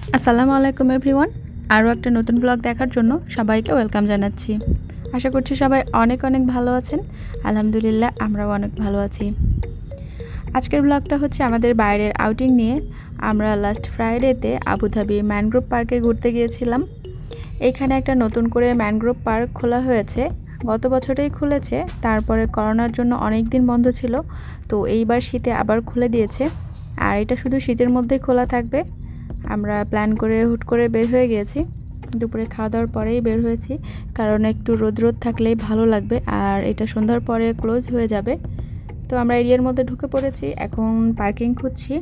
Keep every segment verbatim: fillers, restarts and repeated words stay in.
Assalamualaikum everyone, আরও একটা নতুন ব্লগ দেখার জন্য সবাইকে ওয়েলকাম জানাচ্ছি। আশা করছি সবাই অনেক অনেক ভালো আছেন। আলহামদুলিল্লাহ আমরাও অনেক ভালো আছি। আজকের ব্লগটা হচ্ছে আমাদের বাইরের আউটিং নিয়ে। আমরা লাস্ট ফ্রাইডেতে আবুধাবি ম্যানগ্রোভ পার্কে ঘুরতে গিয়েছিলাম। এইখানে একটা নতুন করে ম্যানগ্রোভ পার্ক খোলা হয়েছে, গত বছরেই খুলেছে, তারপরে করোনার জন্য অনেক দিন বন্ধ ছিল, তো এইবার শীতে আবার খুলে দিয়েছে। আর এটা শুধু শীতের মধ্যেই খোলা থাকবে। আমরা প্ল্যান করে হুট করে বের হয়ে গিয়েছি, দুপুরে খাওয়া দাওয়ার পরেই বের হয়েছি, কারণ একটু রোদ রোদ থাকলেই ভালো লাগবে, আর এটা সন্ধ্যার পরে ক্লোজ হয়ে যাবে। তো আমরা এরিয়ার মধ্যে ঢুকে পড়েছি, এখন পার্কিং খুঁজছি।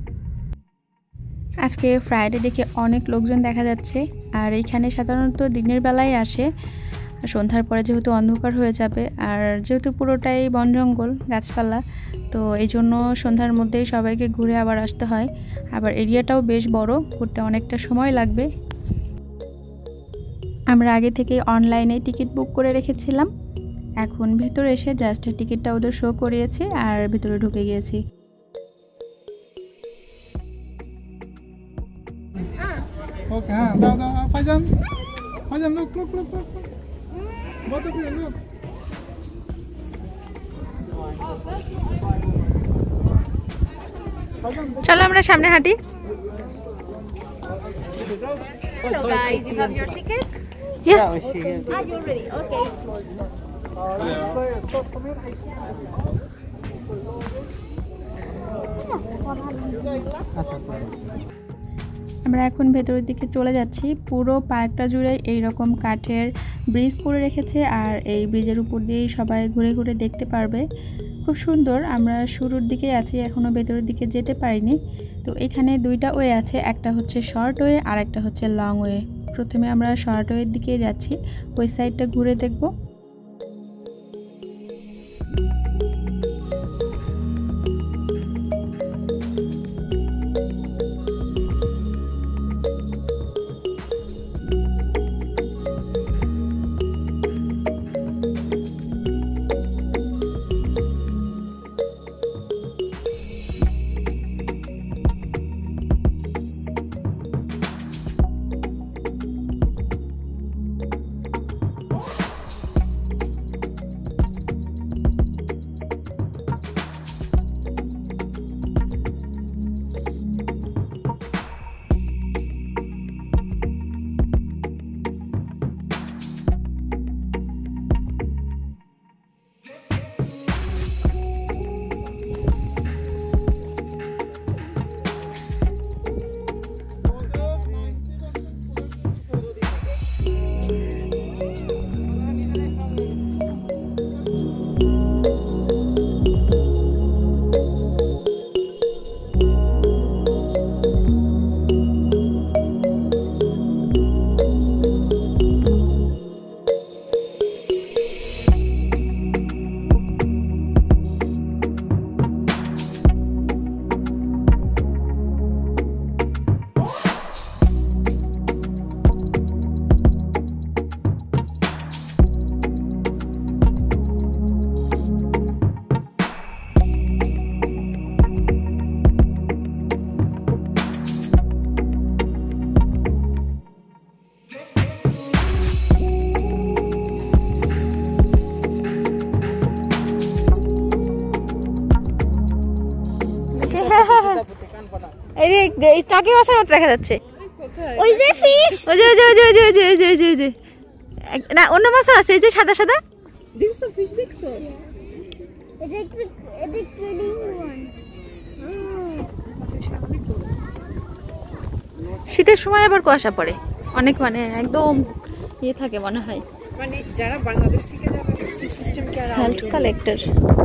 আজকে ফ্রাইডে দেখে অনেক লোকজন দেখা যাচ্ছে, আর এইখানে সাধারণত দিনের বেলায় আসে, সন্ধ্যার পরে যেহেতু অন্ধকার হয়ে যাবে, আর যেহেতু পুরোটাই বন জঙ্গল গাছপালা, তো এই জন্য সন্ধ্যার মধ্যেই সবাইকে ঘুরে আবার আসতে হয়। আবার এরিয়াটাও বেশ বড়, ঘুরতে অনেকটা সময় লাগবে। আমরা আগে থেকে অনলাইনে টিকিট বুক করে রেখেছিলাম, এখন ভিতরে এসে জাস্ট টিকিটটা ওদের শো করিয়েছি আর ভিতরে ঢুকে গিয়েছি। ওকে, হ্যাঁ দাও দাও Faizan Faizan look look look look কত কি লুক। চলো আমরা সামনে হাঁটি। Hello guys, you have your tickets? Yes. Ah, you're ready. Okay. আমরা এখন ভেতরের দিকে চলে যাচ্ছি। পুরো পার্কটা জুড়ে এই রকম কাঠের ব্রিজ করে রেখেছে, আর এই ব্রিজের উপর দিয়েই সবাই ঘুরে ঘুরে দেখতে পারবে। খুব সুন্দর। আমরা শুরুর দিকে আছি, এখনও ভেতরের দিকে যেতে পারিনি। তো এখানে দুইটা ওয়ে আছে, একটা হচ্ছে শর্ট ওয়ে আর একটা হচ্ছে লং ওয়ে। প্রথমে আমরা শর্ট ওয়ের দিকে যাচ্ছি, ওই সাইডটা ঘুরে দেখব। টাকি মাছের মতো দেখা যাচ্ছে। ওই যে ফিশ, ওই যে ওই যে ওই যে ওই যে ওই যে ওই যে ওই যে না, অন্য মাছও আছে, এই যে সাদা সাদা। দেখছো ফিশ দেখছো? এটা একটু এটা ট্রেলিং ওয়ান। শীতের সময় আবার কুয়াশা পড়ে অনেক, মানে একদম ইয়ে থাকে মনে হয়। মানে যারা বাংলাদেশ থেকে যাবে সিস্টেম কি আর হেলথ কালেক্টর।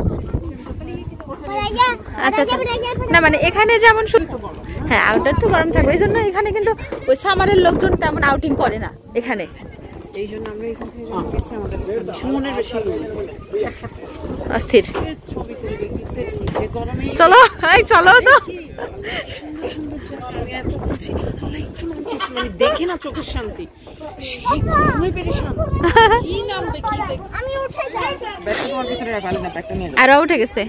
আচ্ছা আচ্ছা, না মানে এখানে যেমন হ্যাঁ আউটার তো গরম থাকবে, এই জন্য এখানে কিন্তু ওই সামারের লোকজন তেমন আউটিং করে না এখানে, এই জন্য আমরা এখান থেকে গেছি। আমাদের ভীষণের বেশি অস্থির। ছবি তুলবে কি সেছি সে গরমে। চলো এই চলো তো, সুন্দর সুন্দর জায়গা। আমি এত বলছি আল্লাহ একটু নাম দিচ্ছি, মানে দেখে না চোখের শান্তি, সেই গরমে পেরেশান। কি নামবে কি দেখ। আমি উঠে যাই। ব্যাগটা তোমার পিছনে রাখ, আলিনা ব্যাগটা নিয়ে যাও। আরও উঠে গেছে।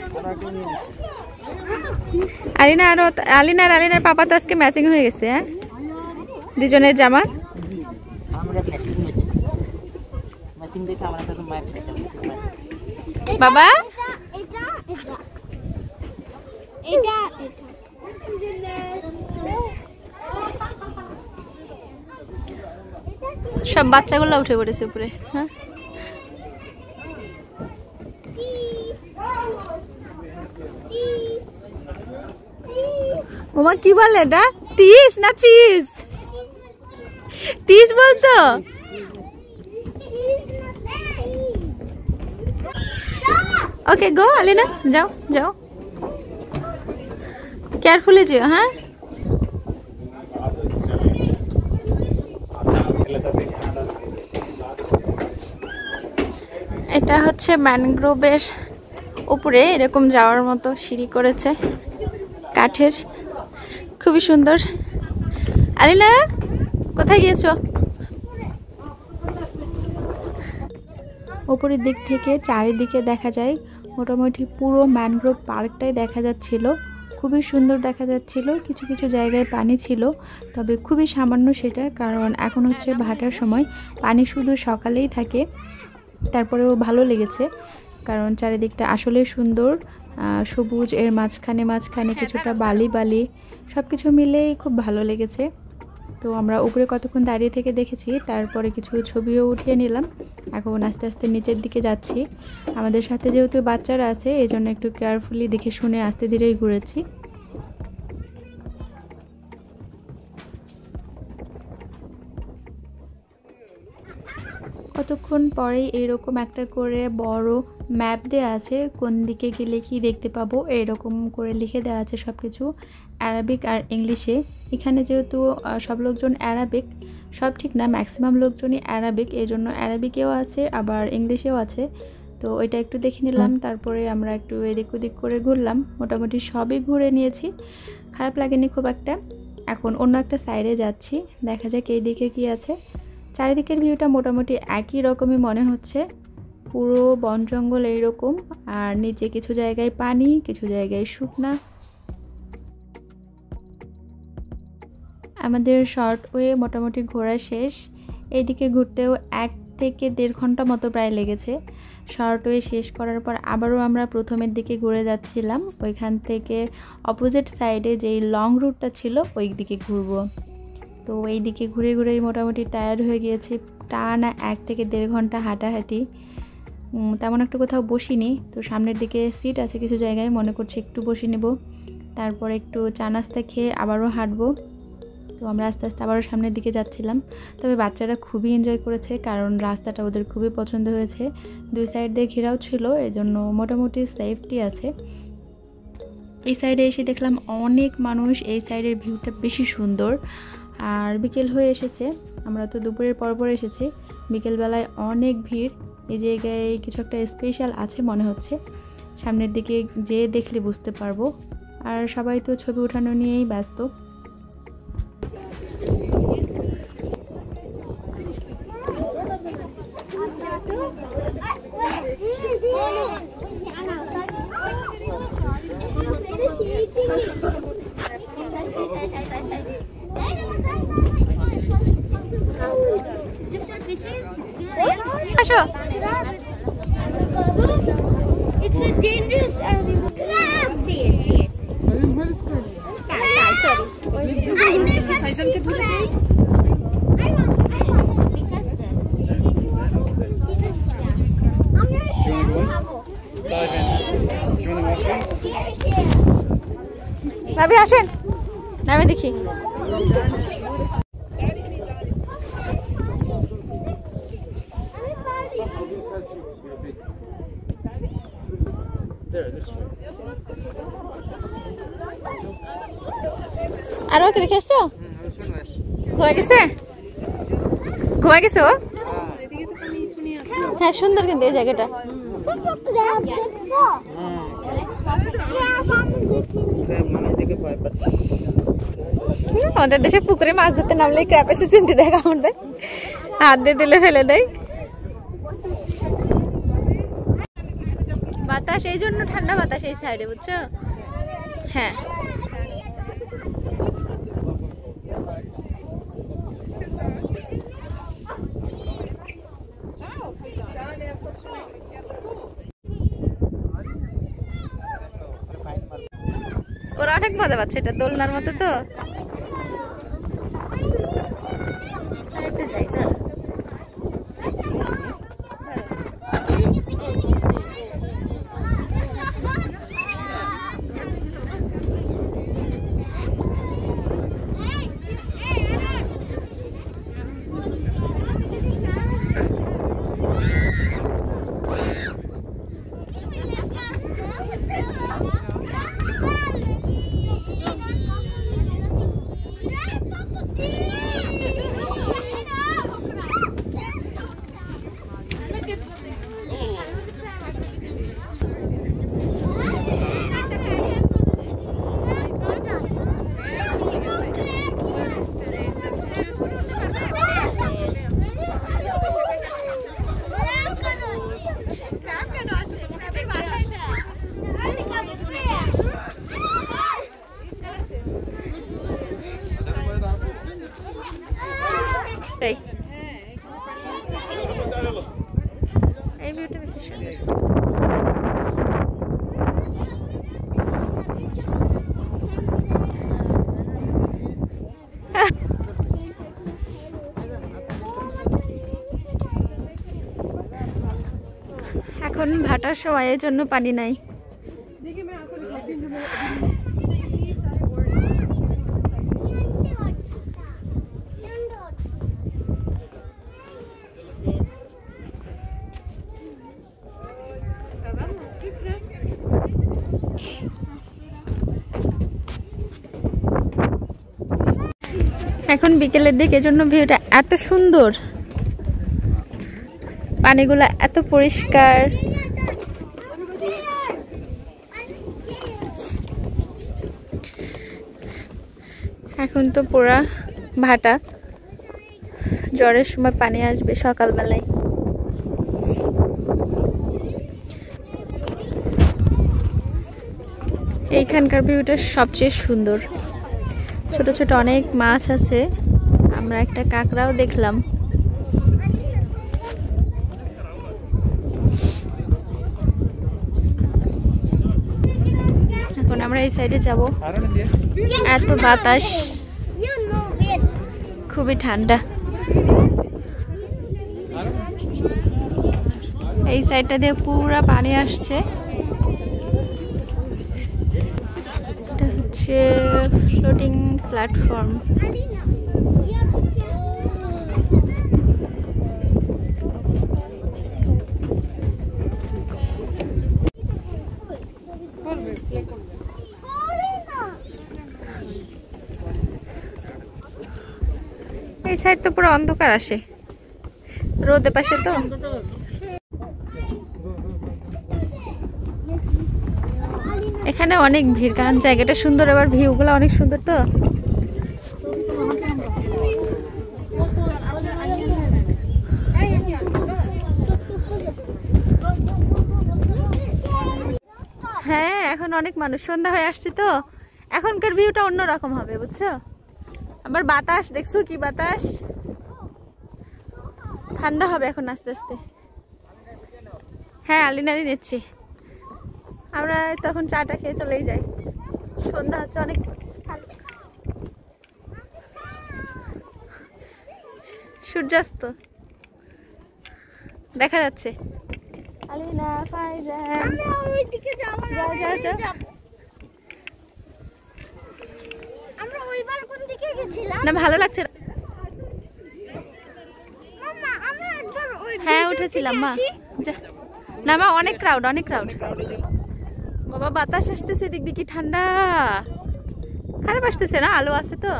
আলিনা আর আলিনা আর আলিনার পাপা তো আজকে ম্যাচিং হয়ে গেছে। হ্যাঁ দুজনের জামা আমরা ম্যাচিং ম্যাচিং দেখে আমরা তো ম্যাচ দেখতে বাবা এটা এটা এটা সব বাচ্চাগুলো উঠে পড়েছে উপরে। হ্যাঁ ওমা কি বলে এটা? তিস না চিজ? তিস বলতো। ওকে গো আলিনা, যাও যাও, কেয়ারফুলি যেও। হ্যাঁ এটা হচ্ছে ম্যানগ্রোভের উপরে এরকম যাওয়ার মতো সিঁড়ি করেছে কাঠের, খুবই সুন্দর। আলিনা কোথায় গিয়েছো? উপরের দিক থেকে চারিদিকে দেখা যায় মোটামুটি পুরো ম্যানগ্রোভ পার্কটাই দেখা যাচ্ছিল, খুবই সুন্দর দেখা যাচ্ছিল। কিছু কিছু জায়গায় পানি ছিল, তবে খুবই সামান্য সেটা, কারণ এখন হচ্ছে ভাটার সময়, পানি শুধু সকালেই থাকে। তারপরেও ভালো লেগেছে কারণ চারিদিকটা আসলে সুন্দর, সবুজ, এর মাঝখানে মাঝখানে কিছুটা বালি বালি, সব কিছু মিলেই খুব ভালো লেগেছে। তো আমরা উপরে কতক্ষণ দাঁড়িয়ে থেকে দেখেছি, তারপরে কিছু ছবিও উঠিয়ে নিলাম। এখন আস্তে আস্তে নিচের দিকে যাচ্ছি। আমাদের সাথে যেহেতু বাচ্চারা আছে, এই জন্য একটু কেয়ারফুলি দেখে শুনে আস্তে ধীরেই ঘুরেছি। কতক্ষণ পরেই এরকম একটা করে বড় ম্যাপ দেওয়া আছে, কোন দিকে গেলে কি দেখতে পাবো এরকম করে লিখে দেওয়া আছে সব কিছু অ্যারাবিক আর ইংলিশে। এখানে যেহেতু সব লোকজন অ্যারাবিক, সব ঠিক না, ম্যাক্সিমাম লোকজনই অ্যারাবিক, এই জন্য অ্যারাবিকেও আছে আবার ইংলিশেও আছে। তো ওইটা একটু দেখে নিলাম, তারপরে আমরা একটু এদিক ওদিক করে ঘুরলাম। মোটামুটি সবই ঘুরে নিয়েছি, খারাপ লাগেনি খুব একটা। এখন অন্য একটা সাইডে যাচ্ছি, দেখা যাক এই দিকে কি আছে। চারিদিকের ভিউটা মোটামুটি একই রকমই মনে হচ্ছে, পুরো বন জঙ্গল এইরকম, আর নিচে কিছু জায়গায় পানি, কিছু জায়গায় শুকনা। আমাদের শর্ট ওয়ে মোটামুটি ঘোরা শেষ। এইদিকে ঘুরতেও এক থেকে দেড় ঘন্টা মতো প্রায় লেগেছে। শর্ট ওয়ে শেষ করার পর আবারও আমরা প্রথমের দিকে ঘুরে যাচ্ছিলাম, ওইখান থেকে অপোজিট সাইডে যেই লং রুটটা ছিল ওই দিকে ঘুরবো। তো এই দিকে ঘুরে ঘুরেই মোটামুটি টায়ার্ড হয়ে গিয়েছি, টানা এক থেকে দেড় ঘন্টা হাঁটাহাঁটি। তেমন একটা কোথাও বসিনি, তো সামনের দিকে সিট আছে কিছু জায়গায়, মনে করছি একটু বসে নেব, তারপর একটু চা নাস্তা খেয়ে আবারও হাঁটবো। তো আমরা আস্তে আস্তে আবারও সামনের দিকে যাচ্ছিলাম। তবে বাচ্চারা খুবই এনজয় করেছে, কারণ রাস্তাটা ওদের খুবই পছন্দ হয়েছে। দুই সাইড দিয়ে ঘেরাও ছিল, এজন্য মোটামুটি সেফটি আছে। এই সাইডে এসে দেখলাম অনেক মানুষ, এই সাইডের ভিউটা বেশি সুন্দর। আর বিকেল হয়ে এসেছে, আমরা তো দুপুরের পর পর এসেছি, বিকেলবেলায় অনেক ভিড়। এই জায়গায় কিছু একটা স্পেশাল আছে মনে হচ্ছে, সামনের দিকে যেয়ে দেখলে বুঝতে পারবো। আর সবাই তো ছবি ওঠানো নিয়েই ব্যস্ত। আসো, It's a dangerous animal. Crab! See it, see it. Where is crab? Crab, yeah, sorry. I never seen crab. I want, I want, because the... I'm not ভাবি আসেন, নামে দেখি। আর ওকে দেখে আসছো? ঘুরে গেছে, ঘুরে গেছে ও। হ্যাঁ সুন্দর কিন্তু এই জায়গাটা। crab দেখো। crab আমি দেখিনি। মানে দেখে ভয় পাচ্ছি। আমাদের দেশে পুকুরে মাছ ধরতে নামলে ক্র্যাব এসে চিমটি দেয়, আমাদের হাত দিয়ে দিলে ফেলে দেয়। বাতাস এই জন্য ঠান্ডা বাতাস এই সাইডে, বুঝছো? হ্যাঁ মজা পাচ্ছে, এটা দোলনার মতো তো। আরেকটা যাই যা। এই ভিউটা বেশি সুন্দর। এখন ভাটার সময়, এর জন্য পানি নাই। এখন বিকেলের দিকে, এজন্য ভিউটা এত সুন্দর, পানিগুলা এত পরিষ্কার। এখন তো পুরা ভাটা, ঝড়ের সময় পানি আসবে সকালবেলায়। এইখানকার ভিউটা সবচেয়ে সুন্দর। ছোট ছোট অনেক মাছ আছে, আমরা একটা কাঁকড়াও দেখলাম। এখন আমরা এই সাইডে যাব। এত বাতাস, খুবই ঠান্ডা। এই সাইডটা দিয়ে পুরা পানি আসছে। এটা হচ্ছে ফ্লোটিং প্ল্যাটফর্ম। এই সাইড তো পুরো অন্ধকার আসে, রোদে পাশে তো। এখানে অনেক ভিড়, কারণ জায়গাটা সুন্দর, আবার ভিউগুলো অনেক সুন্দর তো। হ্যাঁ, এখন অনেক মানুষ, সন্ধ্যা হয়ে আসছে তো, এখনকার ভিউটা অন্যরকম হবে, বুঝছো। আবার বাতাস দেখছো, কি বাতাস, ঠান্ডা হবে এখন আস্তে আস্তে। হ্যাঁ, আলিনারই নিচ্ছি আমরা, তখন চাটা খেয়ে চলেই যাই। সন্ধ্যা হচ্ছে, অনেক সূর্যাস্ত দেখা যাচ্ছে। আলিনা, ফাইজান, যাও যাও যাও। আমরা ওইবার কোন দিকে গেছিলাম? না, ভালো লাগছে। মাম্মা, আমরা একবার ওই হ্যাঁ, উঠেছিলাম মা। না মা, অনেক ক্রাউড, অনেক ক্রাউড। বাবা, বাতাস আসতেছে, দিক দিকে ঠান্ডা, খারাপ আসতেছে না, আলো আছে তো।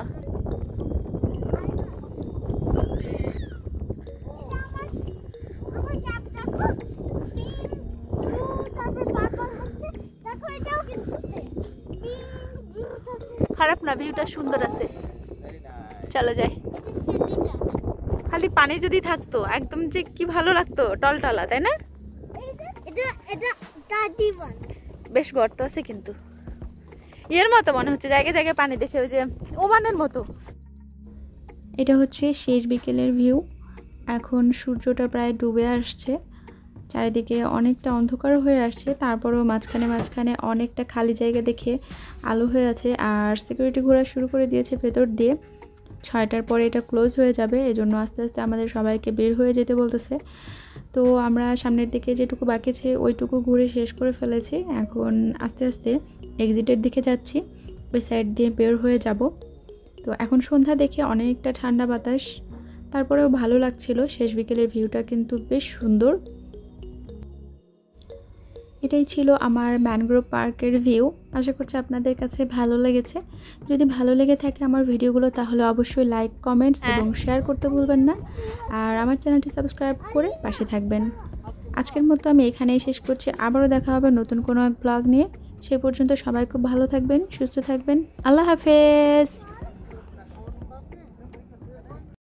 খারাপ না, ভিউটা সুন্দর আছে, চলো যাই। খালি পানি যদি থাকতো একদম, যে কি ভালো লাগতো, টলটলা, তাই না? বেশ গর্ত আছে কিন্তু, এর মতো মনে হচ্ছে জায়গায় জায়গায় পানি, দেখে ওই যে ওমানের মতো। এটা হচ্ছে শেষ বিকেলের ভিউ। এখন সূর্যটা প্রায় ডুবে আসছে, চারিদিকে অনেকটা অন্ধকার হয়ে আসছে, তারপরেও মাঝখানে মাঝখানে অনেকটা খালি জায়গা দেখে আলো হয়ে আছে। আর সিকিউরিটি ঘোরা শুরু করে দিয়েছে ভেতর দিয়ে। ছয়টার পরে এটা ক্লোজ হয়ে যাবে, এই জন্য আস্তে আস্তে আমাদের সবাইকে বের হয়ে যেতে বলতেছে। তো আমরা সামনের দিকে যেটুকু বাকি ছিল ওইটুকু ঘুরে শেষ করে ফেলেছি। এখন আস্তে আস্তে এক্সিটের দিকে যাচ্ছি, ওই সাইড দিয়ে বের হয়ে যাব। তো এখন সন্ধ্যা দেখে অনেকটা ঠান্ডা বাতাস, তারপরেও ভালো লাগছিল। শেষ বিকেলের ভিউটা কিন্তু বেশ সুন্দর। এটাই ছিল আমার ম্যানগ্রোভ পার্কের ভিউ। আশা করছি আপনাদের কাছে ভালো লেগেছে। যদি ভালো লেগে থাকে আমার ভিডিওগুলো, তাহলে অবশ্যই লাইক, কমেন্টস এবং শেয়ার করতে ভুলবেন না। আর আমার চ্যানেলটি সাবস্ক্রাইব করে পাশে থাকবেন। আজকের মতো আমি এখানেই শেষ করছি। আবারও দেখা হবে নতুন কোনো এক ব্লগ নিয়ে। সেই পর্যন্ত সবাই খুব ভালো থাকবেন, সুস্থ থাকবেন। আল্লাহ হাফেজ।